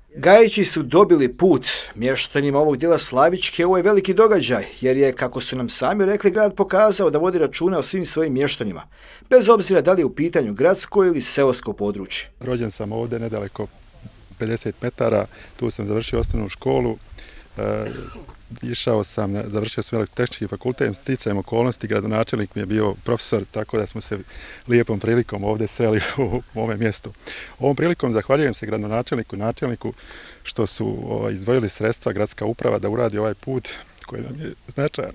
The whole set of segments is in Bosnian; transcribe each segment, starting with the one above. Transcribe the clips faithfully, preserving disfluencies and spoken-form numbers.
Gajići su dobili put. Mještanima ovog dijela Slavičke ovo je veliki događaj, jer je, kako su nam sami rekli, grad pokazao da vodi računa o svim svojim mještanima, bez obzira da li je u pitanju gradsko ili seosko područje. Rođen sam ovdje nedaleko pedeset metara, tu sam završio osnovnu školu, e, išao sam, završio sam elektrotehnički fakultet, sticajem okolnosti, gradonačelnik mi je bio profesor, tako da smo se lijepom prilikom ovdje sreli u ovome mjestu. Ovom prilikom zahvaljujem se gradonačelniku i načelniku što su o, izdvojili sredstva gradska uprava da uradi ovaj put koji nam je značajan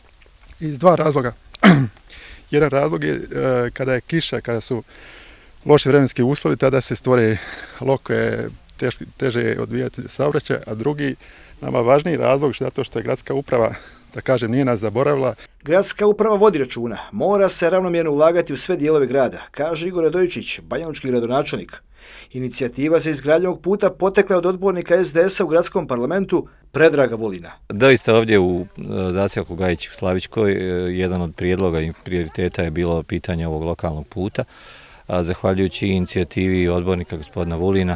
iz dva razloga. Jedan razlog je e, kada je kiša, kada su loši vremenski uslovi, tada se stvore loke, tež, teže odvijati saobraćaj, a drugi, nama važniji razlog zato što je gradska uprava, da kažem, nije nas zaboravila. Gradska uprava vodi računa, mora se ravnomjerno ulagati u sve dijelove grada, kaže Igor Radojičić, banjalučki gradonačelnik. Inicijativa za izgradnju ovog puta potekla od odbornika es de es a u gradskom parlamentu Predraga Vulina. Doista ovdje u zaselku Gajići u Slavičkoj jedan od prijedloga i prioriteta je bilo pitanje ovog lokalnog puta. Zahvaljujući inicijativi odbornika gospodina Vulina,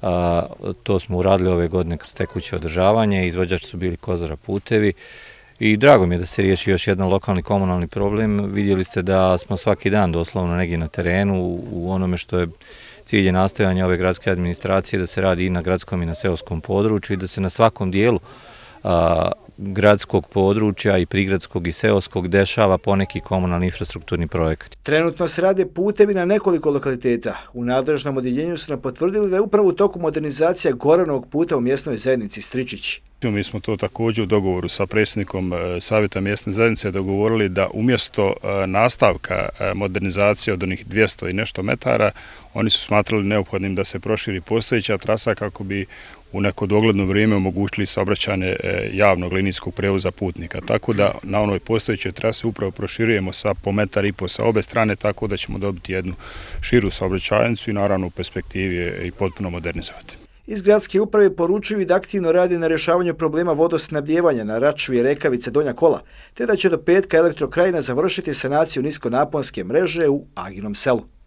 to smo uradili ove godine kroz tekuće održavanje, izvođači su bili Kozara putevi i drago mi je da se riješi još jedan lokalni komunalni problem. Vidjeli ste da smo svaki dan doslovno negdje na terenu u onome što je cilj je nastojanja ove gradske administracije, da se radi i na gradskom i na seoskom području i da se na svakom dijelu a, gradskog područja i prigradskog i seoskog dešava poneki komunalni infrastrukturni projekat. Trenutno se rade putevi na nekoliko lokaliteta. U nadležnom odjeljenju su nam potvrdili da je upravo u toku modernizacija Goranovog puta u mjesnoj zajednici Stričić. Mi smo to također u dogovoru sa predsjednikom Savjeta mjesne zajednice dogovorili da umjesto nastavka modernizacije od onih dvjesto i nešto metara, oni su smatrali neophodnim da se proširi postojeća trasa kako bi u neko dogledno vrijeme omogućili saobraćanje javnog linijskog prijevoza putnika. Tako da na onoj postojećoj trasi upravo proširujemo sa po metar i po sa obe strane, tako da ćemo dobiti jednu širu saobraćajnicu i naravno u perspektivi je i potpuno modernizovati. Iz gradske uprave poručuju i da aktivno radi na rješavanju problema vodosnabdijevanja na Račvije, Rekavice, Donja Kola, te da će do petka Elektrokrajina završiti sanaciju niskonaponske mreže u Aginom selu.